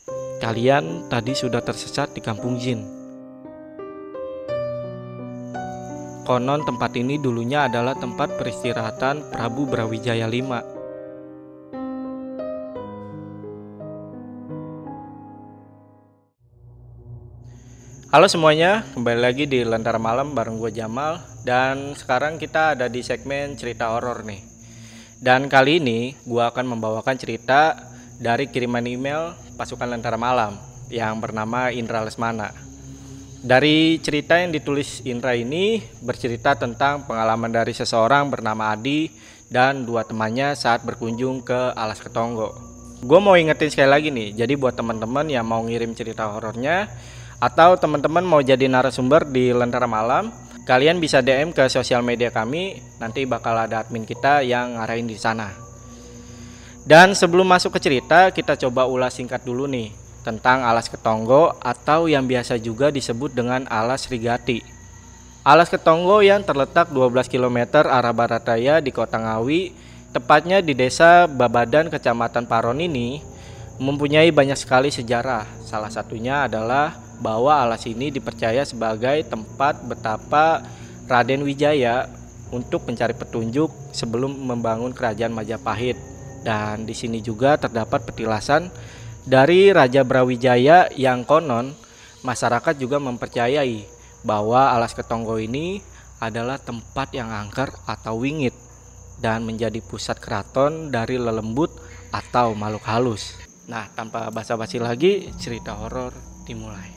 Kalian tadi sudah tersesat di kampung jin. Konon tempat ini dulunya adalah tempat peristirahatan Prabu Brawijaya V. Halo semuanya, kembali lagi di Lentera Malam bareng gue Jamal. Dan sekarang kita ada di segmen cerita horor nih. Dan kali ini gue akan membawakan cerita dari kiriman email pasukan Lentera Malam yang bernama Indra Lesmana. Dari cerita yang ditulis Indra ini bercerita tentang pengalaman dari seseorang bernama Adi dan dua temannya saat berkunjung ke Alas Ketonggo. Gue mau ingetin sekali lagi nih, jadi buat teman-teman yang mau ngirim cerita horornya atau teman-teman mau jadi narasumber di Lentera Malam, kalian bisa DM ke sosial media kami, nanti bakal ada admin kita yang ngarahin di sana. Dan sebelum masuk ke cerita, kita coba ulas singkat dulu nih tentang Alas Ketonggo atau yang biasa juga disebut dengan Alas Rigati. Alas Ketonggo yang terletak 12 km arah barat daya di Kota Ngawi, tepatnya di Desa Babadan, Kecamatan Paron ini, mempunyai banyak sekali sejarah. Salah satunya adalah bahwa alas ini dipercaya sebagai tempat betapa Raden Wijaya untuk mencari petunjuk sebelum membangun kerajaan Majapahit. Dan di sini juga terdapat petilasan dari Raja Brawijaya yang konon masyarakat juga mempercayai bahwa Alas Ketonggo ini adalah tempat yang angker atau wingit dan menjadi pusat keraton dari lelembut atau makhluk halus. Nah, tanpa basa-basi lagi, cerita horor dimulai.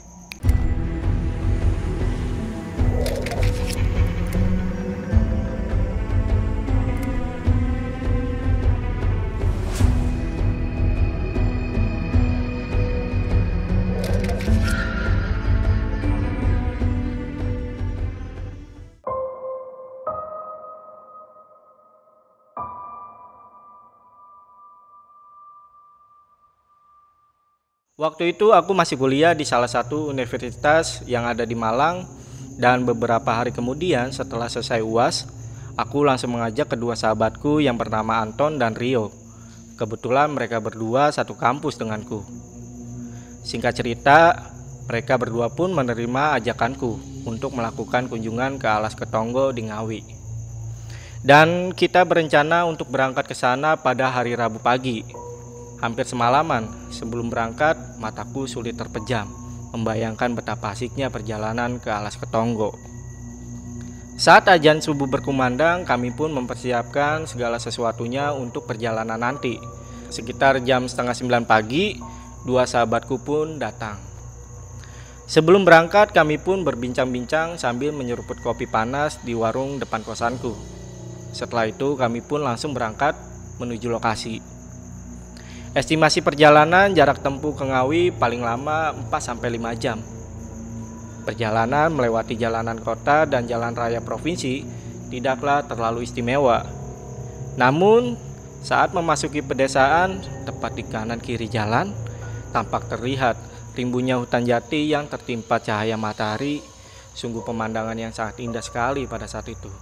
Waktu itu aku masih kuliah di salah satu universitas yang ada di Malang, dan beberapa hari kemudian setelah selesai UAS, aku langsung mengajak kedua sahabatku yang bernama Anton dan Rio. Kebetulan mereka berdua satu kampus denganku. Singkat cerita, mereka berdua pun menerima ajakanku untuk melakukan kunjungan ke Alas Ketonggo di Ngawi. Dan kita berencana untuk berangkat ke sana pada hari Rabu pagi. Hampir semalaman sebelum berangkat, mataku sulit terpejam, membayangkan betapa asiknya perjalanan ke Alas Ketonggo. Saat azan subuh berkumandang, kami pun mempersiapkan segala sesuatunya untuk perjalanan nanti. Sekitar jam setengah 9 pagi, dua sahabatku pun datang. Sebelum berangkat, kami pun berbincang-bincang sambil menyeruput kopi panas di warung depan kosanku. Setelah itu, kami pun langsung berangkat menuju lokasi. Estimasi perjalanan jarak tempuh ke Ngawi paling lama 4-5 jam. Perjalanan melewati jalanan kota dan jalan raya provinsi tidaklah terlalu istimewa. Namun, saat memasuki pedesaan, tepat di kanan kiri jalan, tampak terlihat rimbunnya hutan jati yang tertimpa cahaya matahari. Sungguh pemandangan yang sangat indah sekali pada saat itu.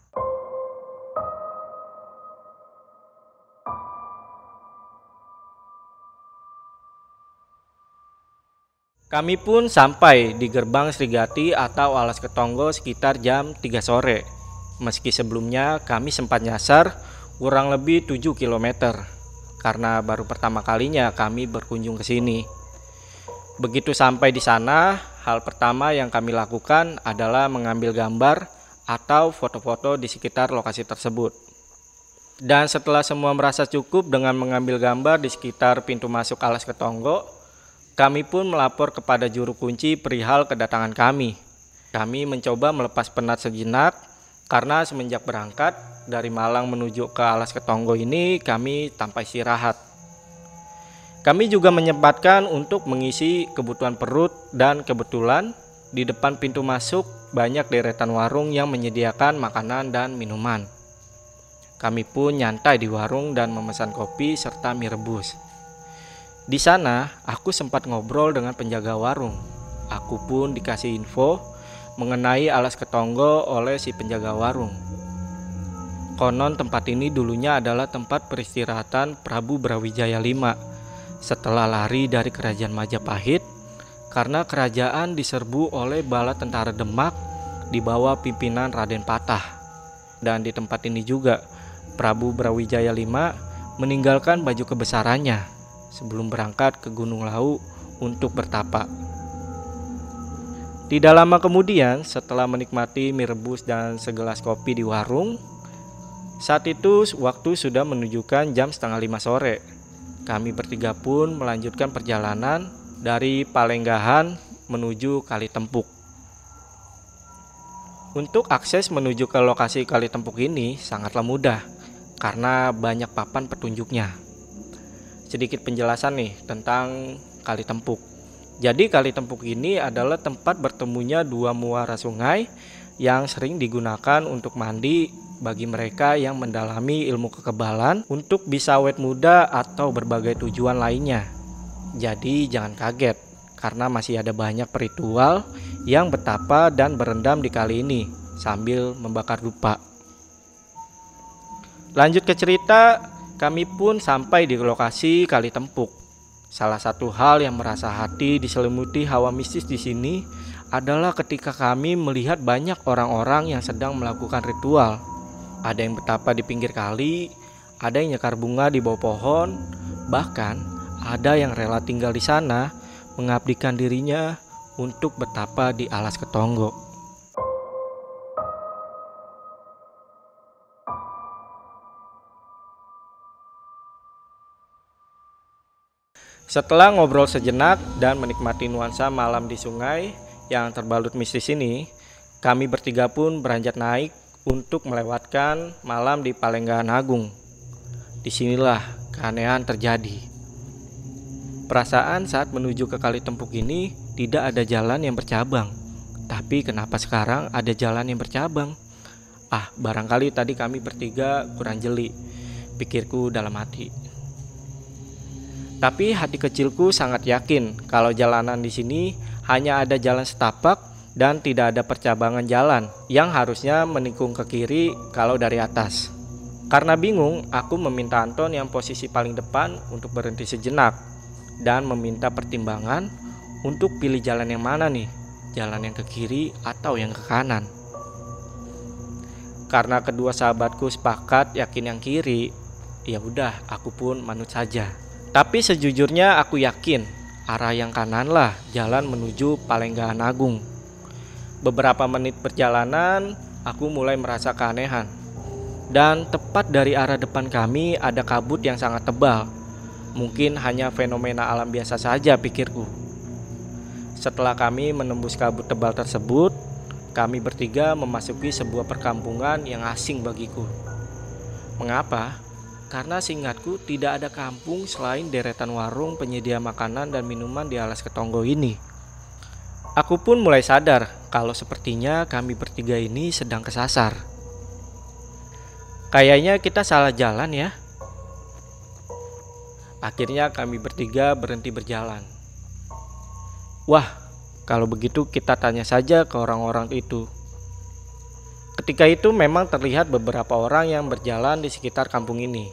Kami pun sampai di gerbang Srigati atau Alas Ketonggo sekitar jam 3 sore. Meski sebelumnya kami sempat nyasar kurang lebih 7 km karena baru pertama kalinya kami berkunjung ke sini. Begitu sampai di sana, hal pertama yang kami lakukan adalah mengambil gambar atau foto-foto di sekitar lokasi tersebut. Dan setelah semua merasa cukup dengan mengambil gambar di sekitar pintu masuk Alas Ketonggo, kami pun melapor kepada juru kunci perihal kedatangan kami. Kami mencoba melepas penat sejenak karena semenjak berangkat dari Malang menuju ke Alas Ketonggo ini kami tanpa istirahat. Kami juga menyempatkan untuk mengisi kebutuhan perut dan kebetulan di depan pintu masuk banyak deretan warung yang menyediakan makanan dan minuman. Kami pun nyantai di warung dan memesan kopi serta mie rebus. Di sana, aku sempat ngobrol dengan penjaga warung. Aku pun dikasih info mengenai Alas Ketonggo oleh si penjaga warung. Konon tempat ini dulunya adalah tempat peristirahatan Prabu Brawijaya V Setelah lari dari kerajaan Majapahit, karena kerajaan diserbu oleh bala tentara Demak di bawah pimpinan Raden Patah. Dan di tempat ini juga Prabu Brawijaya V meninggalkan baju kebesarannya sebelum berangkat ke Gunung Lawu untuk bertapa. Tidak lama kemudian, setelah menikmati mie rebus dan segelas kopi di warung, saat itu waktu sudah menunjukkan jam 4:30 sore. Kami bertiga pun melanjutkan perjalanan dari Palenggahan menuju Kalitempuk. Untuk akses menuju ke lokasi Kalitempuk ini sangatlah mudah karena banyak papan petunjuknya. Sedikit penjelasan nih tentang Kalitempuk. Jadi Kalitempuk ini adalah tempat bertemunya dua muara sungai yang sering digunakan untuk mandi bagi mereka yang mendalami ilmu kekebalan untuk bisa awet muda atau berbagai tujuan lainnya. Jadi jangan kaget karena masih ada banyak ritual yang bertapa dan berendam di kali ini sambil membakar dupa. Lanjut ke cerita, kami pun sampai di lokasi Kalitempuk. Salah satu hal yang merasa hati diselimuti hawa mistis di sini adalah ketika kami melihat banyak orang-orang yang sedang melakukan ritual. Ada yang bertapa di pinggir kali, ada yang nyekar bunga di bawah pohon, bahkan ada yang rela tinggal di sana mengabdikan dirinya untuk bertapa di alas ketonggo. Setelah ngobrol sejenak dan menikmati nuansa malam di sungai yang terbalut mistis ini, kami bertiga pun beranjak naik untuk melewatkan malam di Palenggahan Agung. Disinilah keanehan terjadi. Perasaan saat menuju ke Kalitempuk ini tidak ada jalan yang bercabang. Tapi kenapa sekarang ada jalan yang bercabang? Barangkali tadi kami bertiga kurang jeli, pikirku dalam hati. Tapi hati kecilku sangat yakin kalau jalanan di sini hanya ada jalan setapak dan tidak ada percabangan jalan yang harusnya menikung ke kiri kalau dari atas. Karena bingung, aku meminta Anton yang posisi paling depan untuk berhenti sejenak dan meminta pertimbangan untuk pilih jalan yang mana nih, jalan yang ke kiri atau yang ke kanan. Karena kedua sahabatku sepakat yakin yang kiri, ya udah aku pun manut saja. Tapi sejujurnya aku yakin arah yang kananlah jalan menuju Palenggahan Agung. Beberapa menit perjalanan, aku mulai merasa keanehan. Dan tepat dari arah depan kami ada kabut yang sangat tebal. Mungkin hanya fenomena alam biasa saja, pikirku. Setelah kami menembus kabut tebal tersebut, kami bertiga memasuki sebuah perkampungan yang asing bagiku. Mengapa? Karena seingatku tidak ada kampung selain deretan warung penyedia makanan dan minuman di alas ketonggo ini. Aku pun mulai sadar kalau sepertinya kami bertiga ini sedang kesasar. Kayaknya kita salah jalan ya. Akhirnya kami bertiga berhenti berjalan. Wah, kalau begitu kita tanya saja ke orang-orang itu. Ketika itu memang terlihat beberapa orang yang berjalan di sekitar kampung ini.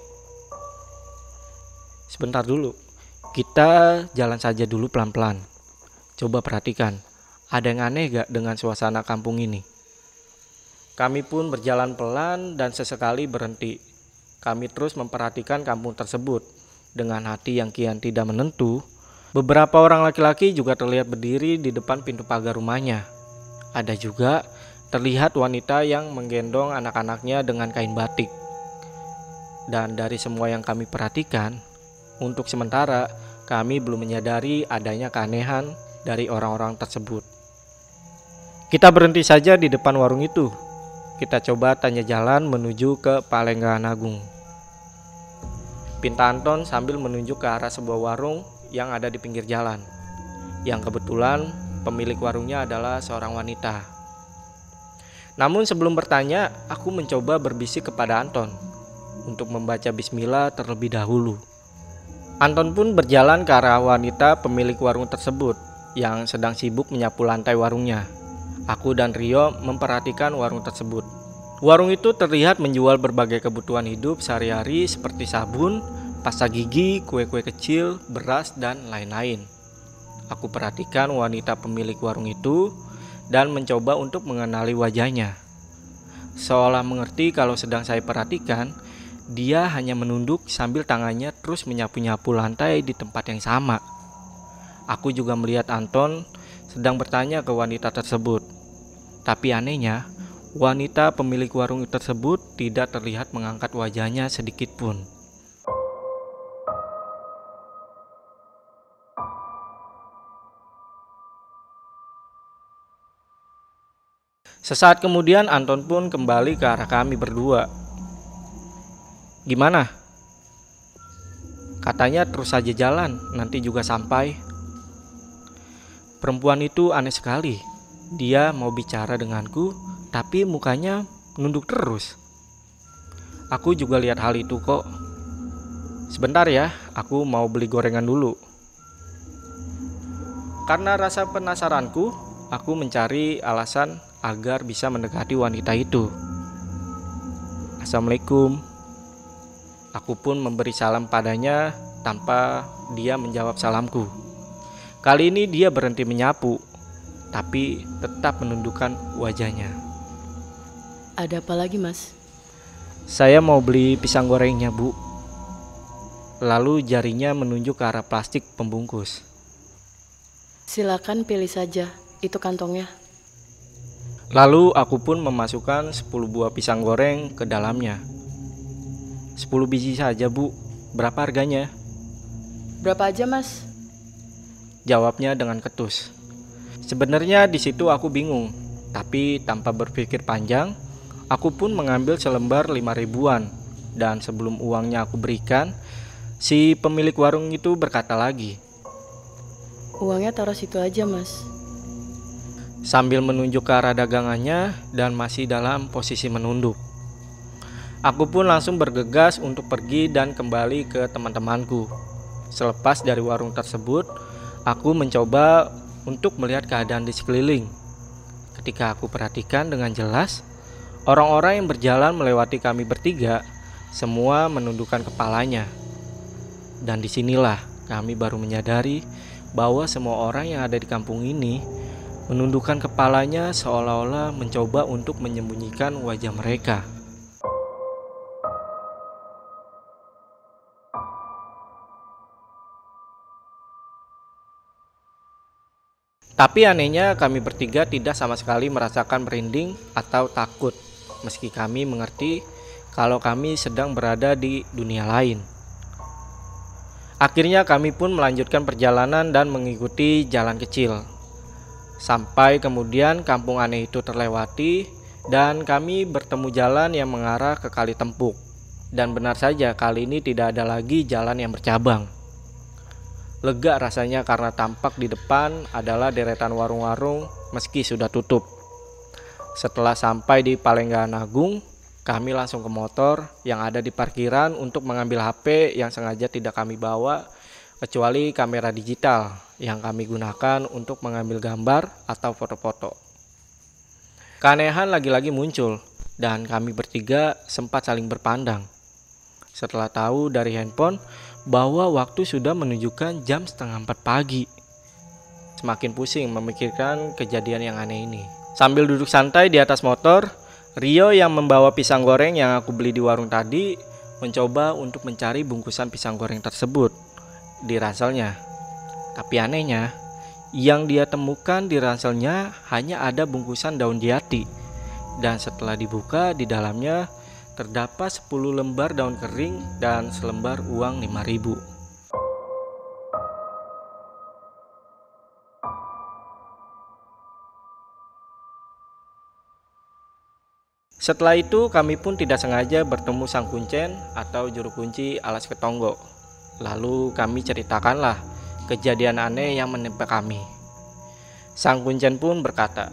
Sebentar dulu, kita jalan saja dulu pelan-pelan. Coba perhatikan, ada yang aneh gak dengan suasana kampung ini? Kami pun berjalan pelan dan sesekali berhenti. Kami terus memperhatikan kampung tersebut. Dengan hati yang kian tidak menentu, beberapa orang laki-laki juga terlihat berdiri di depan pintu pagar rumahnya. Ada juga terlihat wanita yang menggendong anak-anaknya dengan kain batik. Dan dari semua yang kami perhatikan, untuk sementara kami belum menyadari adanya keanehan dari orang-orang tersebut. Kita berhenti saja di depan warung itu. Kita coba tanya jalan menuju ke Palenggahan Agung. Pinta Anton sambil menunjuk ke arah sebuah warung yang ada di pinggir jalan. Yang kebetulan pemilik warungnya adalah seorang wanita. Namun sebelum bertanya, aku mencoba berbisik kepada Anton untuk membaca bismillah terlebih dahulu. Anton pun berjalan ke arah wanita pemilik warung tersebut yang sedang sibuk menyapu lantai warungnya. Aku dan Rio memperhatikan warung tersebut. Warung itu terlihat menjual berbagai kebutuhan hidup sehari-hari seperti sabun, pasta gigi, kue-kue kecil, beras, dan lain-lain. Aku perhatikan wanita pemilik warung itu dan mencoba untuk mengenali wajahnya. Seolah mengerti kalau sedang saya perhatikan, dia hanya menunduk sambil tangannya terus menyapu-nyapu lantai di tempat yang sama. Aku juga melihat Anton sedang bertanya ke wanita tersebut. Tapi anehnya, wanita pemilik warung tersebut tidak terlihat mengangkat wajahnya sedikit pun. Sesaat kemudian Anton pun kembali ke arah kami berdua. "Gimana?" Katanya terus saja jalan, nanti juga sampai. Perempuan itu aneh sekali. Dia mau bicara denganku, tapi mukanya menunduk terus. Aku juga lihat hal itu kok. "Sebentar ya, aku mau beli gorengan dulu." Karena rasa penasaranku, aku mencari alasan agar bisa mendekati wanita itu. "Assalamualaikum." Aku pun memberi salam padanya tanpa dia menjawab salamku. Kali ini dia berhenti menyapu, tapi tetap menundukkan wajahnya. Ada apa lagi, Mas? "Saya mau beli pisang gorengnya, Bu." Lalu jarinya menunjuk ke arah plastik pembungkus. Silakan pilih saja, itu kantongnya. Lalu aku pun memasukkan 10 buah pisang goreng ke dalamnya. 10 biji saja, Bu. Berapa harganya?" Berapa aja, Mas? Jawabnya dengan ketus. Sebenarnya di situ aku bingung, tapi tanpa berpikir panjang, aku pun mengambil selembar 5 ribuan. Dan sebelum uangnya aku berikan, si pemilik warung itu berkata lagi, Uangnya taruh situ aja, Mas. sambil menunjuk ke arah dagangannya dan masih dalam posisi menunduk. Aku pun langsung bergegas untuk pergi dan kembali ke teman-temanku. Selepas dari warung tersebut, aku mencoba untuk melihat keadaan di sekeliling. Ketika aku perhatikan dengan jelas, orang-orang yang berjalan melewati kami bertiga, semua menundukkan kepalanya. Dan disinilah kami baru menyadari bahwa semua orang yang ada di kampung ini menundukkan kepalanya seolah-olah mencoba untuk menyembunyikan wajah mereka. Tapi anehnya kami bertiga tidak sama sekali merasakan merinding atau takut, meski kami mengerti kalau kami sedang berada di dunia lain. Akhirnya kami pun melanjutkan perjalanan dan mengikuti jalan kecil. Sampai kemudian kampung aneh itu terlewati dan kami bertemu jalan yang mengarah ke Kali Tempuk. Dan benar saja kali ini tidak ada lagi jalan yang bercabang. Lega rasanya karena tampak di depan adalah deretan warung-warung meski sudah tutup. Setelah sampai di Palenggahan Agung, kami langsung ke motor yang ada di parkiran untuk mengambil HP yang sengaja tidak kami bawa, kecuali kamera digital yang kami gunakan untuk mengambil gambar atau foto-foto. Keanehan lagi-lagi muncul dan kami bertiga sempat saling berpandang. Setelah tahu dari handphone bahwa waktu sudah menunjukkan jam 3:30 pagi. Semakin pusing memikirkan kejadian yang aneh ini. Sambil duduk santai di atas motor, Rio yang membawa pisang goreng yang aku beli di warung tadi mencoba untuk mencari bungkusan pisang goreng tersebut di ranselnya. Tapi anehnya, yang dia temukan di ranselnya hanya ada bungkusan daun jati. Dan setelah dibuka, di dalamnya terdapat 10 lembar daun kering dan selembar uang 5.000. Setelah itu kami pun tidak sengaja bertemu sang kuncen atau juru kunci alas Ketonggo. Lalu kami ceritakanlah kejadian aneh yang menimpa kami. Sang kuncen pun berkata,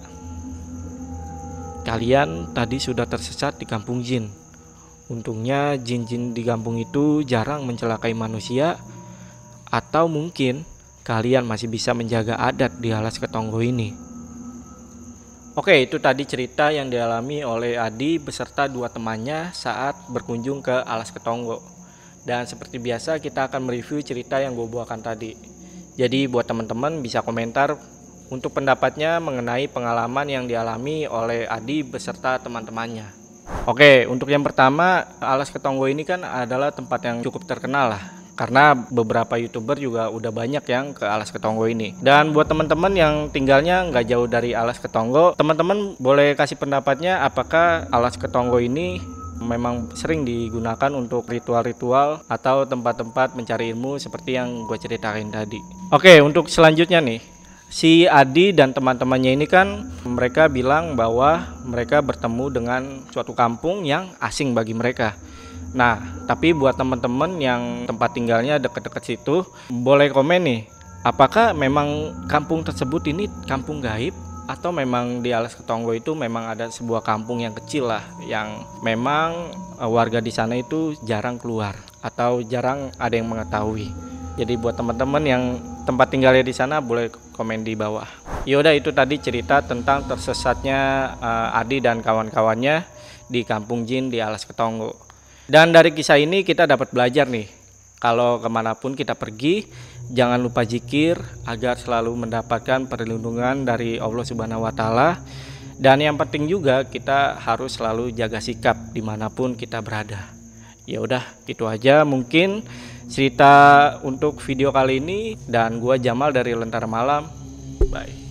"Kalian tadi sudah tersesat di kampung jin. Untungnya jin-jin di kampung itu jarang mencelakai manusia, atau mungkin kalian masih bisa menjaga adat di alas Ketonggo ini." Oke, itu tadi cerita yang dialami oleh Adi beserta 2 temannya saat berkunjung ke alas Ketonggo. Dan seperti biasa kita akan mereview cerita yang gue bawakan tadi. Jadi buat teman-teman bisa komentar untuk pendapatnya mengenai pengalaman yang dialami oleh Adi beserta teman-temannya. Oke, untuk yang pertama, Alas Ketonggo ini kan adalah tempat yang cukup terkenal lah. Karena beberapa YouTuber juga udah banyak yang ke Alas Ketonggo ini. Dan buat teman-teman yang tinggalnya nggak jauh dari Alas Ketonggo, teman-teman boleh kasih pendapatnya apakah Alas Ketonggo ini memang sering digunakan untuk ritual-ritual atau tempat-tempat mencari ilmu seperti yang gue ceritain tadi. Oke, untuk selanjutnya nih, si Adi dan teman-temannya ini kan mereka bilang bahwa mereka bertemu dengan suatu kampung yang asing bagi mereka. Nah, tapi buat teman-teman yang tempat tinggalnya dekat-dekat situ, boleh komen nih, apakah memang kampung tersebut ini kampung gaib? Atau memang di Alas Ketonggo itu memang ada sebuah kampung yang kecil lah, yang memang warga di sana itu jarang keluar atau jarang ada yang mengetahui. Jadi buat teman-teman yang tempat tinggalnya di sana boleh komen di bawah. Yaudah, itu tadi cerita tentang tersesatnya Adi dan kawan-kawannya di kampung jin di Alas Ketonggo. Dan dari kisah ini kita dapat belajar nih, kalau kemanapun kita pergi, jangan lupa zikir agar selalu mendapatkan perlindungan dari Allah Subhanahu wa Ta'ala. Dan yang penting juga kita harus selalu jaga sikap dimanapun kita berada. Ya udah, gitu aja mungkin cerita untuk video kali ini. Dan gua Jamal dari Lentera Malam. Bye.